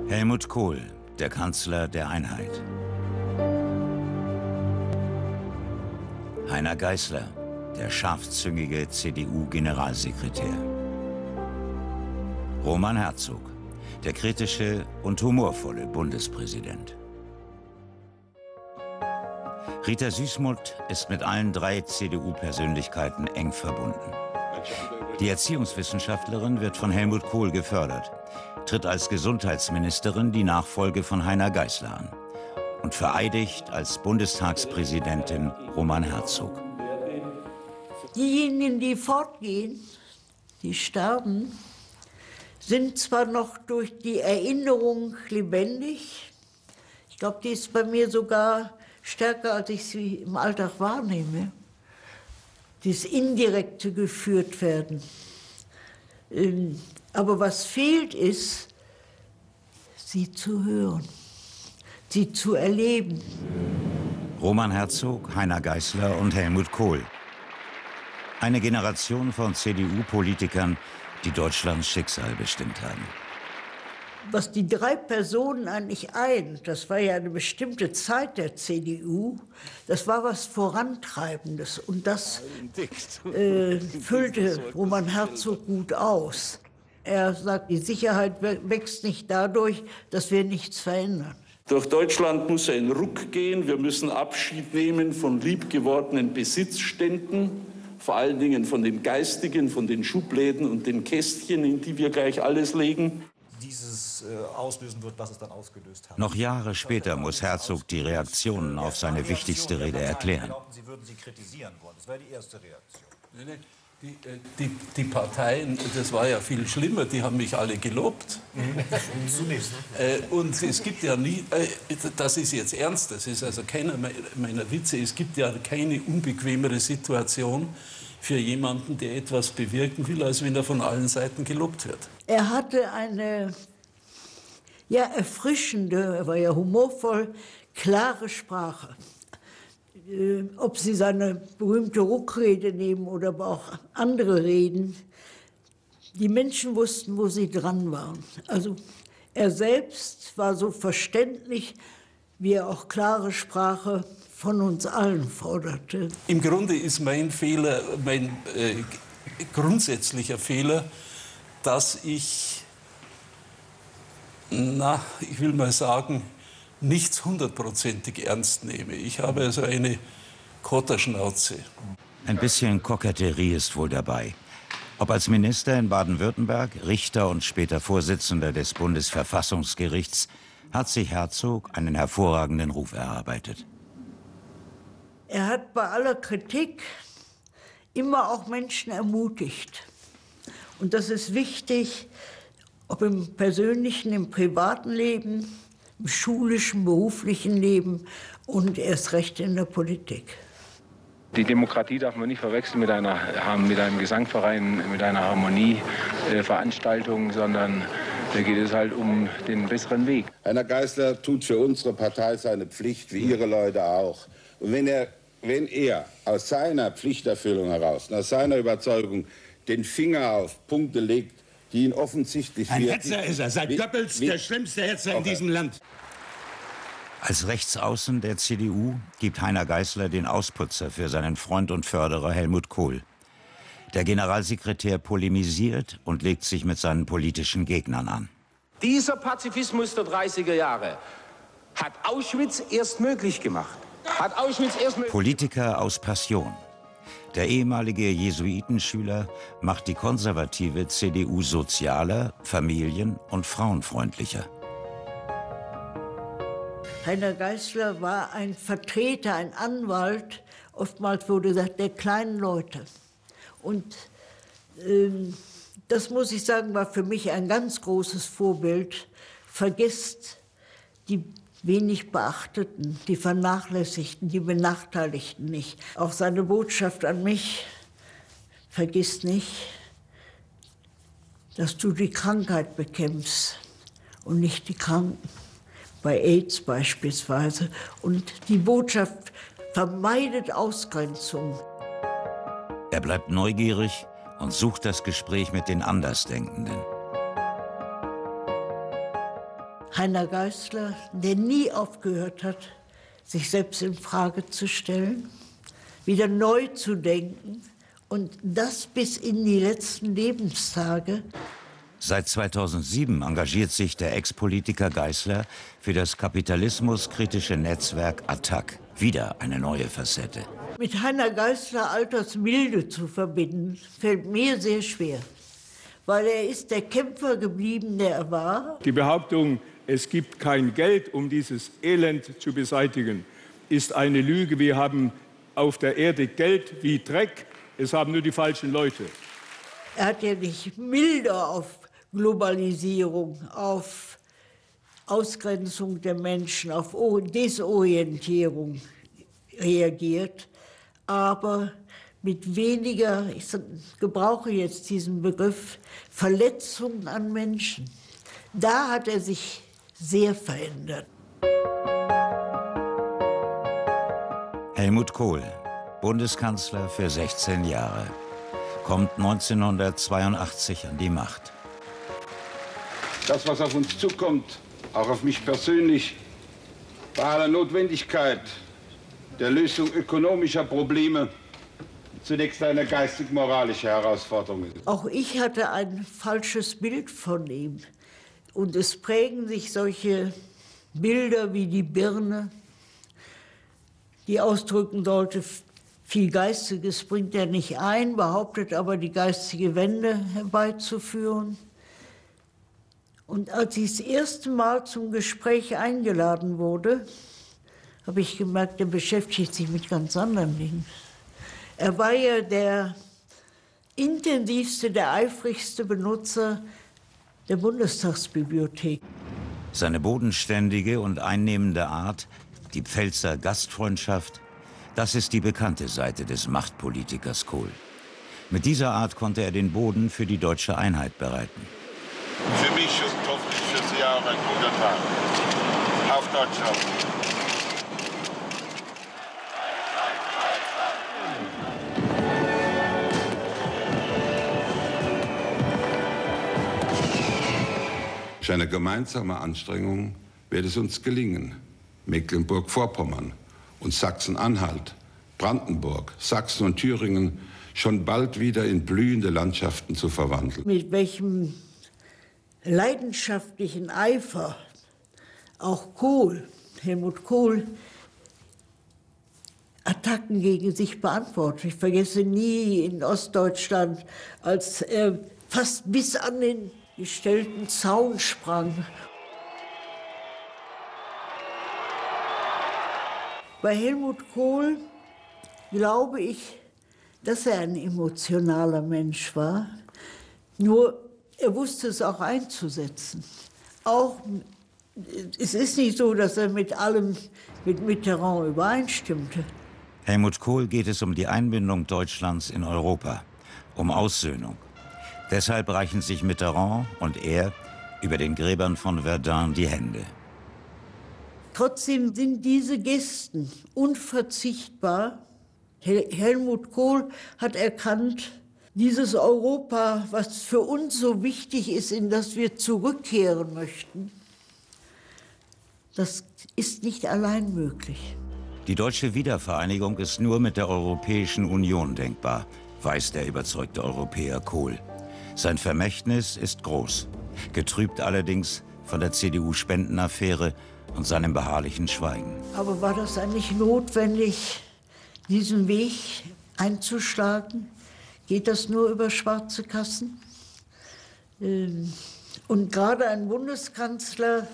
Helmut Kohl, der Kanzler der Einheit. Heiner Geißler, der scharfzüngige CDU-Generalsekretär. Roman Herzog, der kritische und humorvolle Bundespräsident. Rita Süssmuth ist mit allen drei CDU-Persönlichkeiten eng verbunden. Die Erziehungswissenschaftlerin wird von Helmut Kohl gefördert, tritt als Gesundheitsministerin die Nachfolge von Heiner Geißler an und vereidigt als Bundestagspräsidentin Roman Herzog. Diejenigen, die fortgehen, die sterben, sind zwar noch durch die Erinnerung lebendig, ich glaube, die ist bei mir sogar stärker, als ich sie im Alltag wahrnehme, dieses indirekte geführt werden. Aber was fehlt ist, sie zu hören, sie zu erleben. Roman Herzog, Heiner Geißler und Helmut Kohl. Eine Generation von CDU-Politikern, die Deutschlands Schicksal bestimmt haben. Was die drei Personen eigentlich eint, das war ja eine bestimmte Zeit der CDU, das war was Vorantreibendes und das füllte Roman Herzog gut aus. Er sagt, die Sicherheit wächst nicht dadurch, dass wir nichts verändern. Durch Deutschland muss ein Ruck gehen. Wir müssen Abschied nehmen von liebgewordenen Besitzständen, vor allen Dingen von den geistigen, von den Schubläden und den Kästchen, in die wir gleich alles legen. Dieses auslösen wird, was es dann ausgelöst hat. Noch Jahre später muss Herzog die Reaktionen auf seine wichtigste Rede erklären. Sie würden sie kritisieren wollen. Das wäre die erste Reaktion. Die Parteien, das war ja viel schlimmer, die haben mich alle gelobt. Zunächst. Und es gibt ja nie, das ist jetzt ernst, das ist also keiner meiner Witze, es gibt ja keine unbequemere Situation für jemanden, der etwas bewirken will, als wenn er von allen Seiten gelobt wird. Er hatte eine erfrischende, er war ja humorvoll, klare Sprache. Ob Sie seine berühmte Ruckrede nehmen oder aber auch andere Reden, die Menschen wussten, wo sie dran waren. Also er selbst war so verständlich, wie er auch klare Sprache von uns allen forderte. Im Grunde ist mein Fehler, mein grundsätzlicher Fehler, dass ich will mal sagen, nichts hundertprozentig ernst nehme. Ich habe also eine Kotterschnauze. Ein bisschen Koketterie ist wohl dabei. Ob als Minister in Baden-Württemberg, Richter und später Vorsitzender des Bundesverfassungsgerichts, hat sich Herzog einen hervorragenden Ruf erarbeitet. Er hat bei aller Kritik immer auch Menschen ermutigt. Und das ist wichtig, ob im persönlichen, im privaten Leben, im schulischen, beruflichen Leben und erst recht in der Politik. Die Demokratie darf man nicht verwechseln mit einem Gesangverein, mit einer Harmonieveranstaltung, sondern da geht es halt um den besseren Weg. Heiner Geißler tut für unsere Partei seine Pflicht, wie Ihre Leute auch. Und wenn er aus seiner Pflichterfüllung heraus, aus seiner Überzeugung, den Finger auf Punkte legt, die ihn offensichtlich... Ein Hetzer ist er, seit Goebbels der schlimmste Hetzer in diesem Land. Als Rechtsaußen der CDU gibt Heiner Geißler den Ausputzer für seinen Freund und Förderer Helmut Kohl. Der Generalsekretär polemisiert und legt sich mit seinen politischen Gegnern an. Dieser Pazifismus der 30er Jahre hat Auschwitz erst möglich gemacht. Politiker aus Passion. Der ehemalige Jesuitenschüler macht die konservative CDU sozialer, familien- und frauenfreundlicher. Heiner Geißler war ein Vertreter, ein Anwalt, oftmals wurde gesagt, der kleinen Leute. Und das muss ich sagen, war für mich ein ganz großes Vorbild. Vergesst die wenig Beachteten, die Vernachlässigten, die Benachteiligten nicht. Auch seine Botschaft an mich, vergiss nicht, dass du die Krankheit bekämpfst und nicht die Kranken. Bei AIDS beispielsweise. Und die Botschaft vermeidet Ausgrenzung. Er bleibt neugierig und sucht das Gespräch mit den Andersdenkenden. Heiner Geißler, der nie aufgehört hat, sich selbst in Frage zu stellen, wieder neu zu denken und das bis in die letzten Lebenstage. Seit 2007 engagiert sich der Ex-Politiker Geißler für das kapitalismuskritische Netzwerk ATTAC. Wieder eine neue Facette. Mit Heiner Geißler Altersmilde zu verbinden, fällt mir sehr schwer. Weil er ist der Kämpfer geblieben, der er war. Die Behauptung, es gibt kein Geld, um dieses Elend zu beseitigen, ist eine Lüge. Wir haben auf der Erde Geld wie Dreck, es haben nur die falschen Leute. Er hat ja nicht milder auf Globalisierung, auf Ausgrenzung der Menschen, auf Desorientierung reagiert, aber mit weniger, ich gebrauche jetzt diesen Begriff, Verletzungen an Menschen. Da hat er sich sehr verändert. Helmut Kohl, Bundeskanzler für 16 Jahre, kommt 1982 an die Macht. Das, was auf uns zukommt, auch auf mich persönlich, bei aller Notwendigkeit der Lösung ökonomischer Probleme, zunächst eine geistig-moralische Herausforderung ist. Auch ich hatte ein falsches Bild von ihm. Und es prägen sich solche Bilder wie die Birne, die ausdrücken sollte, viel Geistiges bringt er nicht ein, behauptet aber, die geistige Wende herbeizuführen. Und als ich das erste Mal zum Gespräch eingeladen wurde, habe ich gemerkt, er beschäftigt sich mit ganz anderen Dingen. Er war ja der intensivste, der eifrigste Benutzer der Bundestagsbibliothek. Seine bodenständige und einnehmende Art, die Pfälzer Gastfreundschaft, das ist die bekannte Seite des Machtpolitikers Kohl. Mit dieser Art konnte er den Boden für die deutsche Einheit bereiten. Für mich und hoffentlich für Sie auch ein guter Tag. Auf Deutschland. Durch eine gemeinsame Anstrengung wird es uns gelingen, Mecklenburg-Vorpommern und Sachsen-Anhalt, Brandenburg, Sachsen und Thüringen schon bald wieder in blühende Landschaften zu verwandeln. Mit welchem leidenschaftlichen Eifer auch Kohl, Helmut Kohl, Attacken gegen sich beantwortet. Ich vergesse nie in Ostdeutschland, als er fast bis an den gestellten Zaun sprang. Bei Helmut Kohl glaube ich, dass er ein emotionaler Mensch war. Nur er wusste es auch einzusetzen. Auch, es ist nicht so, dass er mit allem mit Mitterrand übereinstimmte. Helmut Kohl geht es um die Einbindung Deutschlands in Europa, um Aussöhnung. Deshalb reichen sich Mitterrand und er über den Gräbern von Verdun die Hände. Trotzdem sind diese Gesten unverzichtbar. Helmut Kohl hat erkannt, dieses Europa, was für uns so wichtig ist, in das wir zurückkehren möchten, das ist nicht allein möglich. Die deutsche Wiedervereinigung ist nur mit der Europäischen Union denkbar, weiß der überzeugte Europäer Kohl. Sein Vermächtnis ist groß, getrübt allerdings von der CDU-Spendenaffäre und seinem beharrlichen Schweigen. Aber war das eigentlich notwendig, diesen Weg einzuschlagen? Geht das nur über schwarze Kassen? Und gerade ein Bundeskanzler,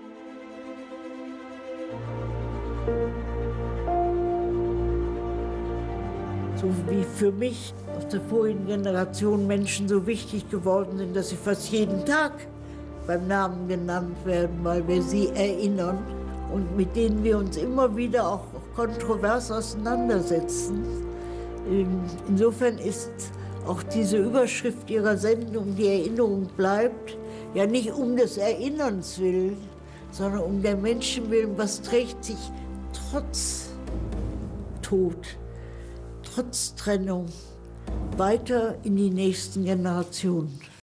so wie für mich aus der vorigen Generation Menschen so wichtig geworden sind, dass sie fast jeden Tag beim Namen genannt werden, weil wir sie erinnern und mit denen wir uns immer wieder auch kontrovers auseinandersetzen. Insofern ist auch diese Überschrift Ihrer Sendung, die Erinnerung bleibt, ja nicht um des Erinnerns willen, sondern um der Menschen willen, was trägt sich trotz Tod, trotz Trennung weiter in die nächsten Generationen.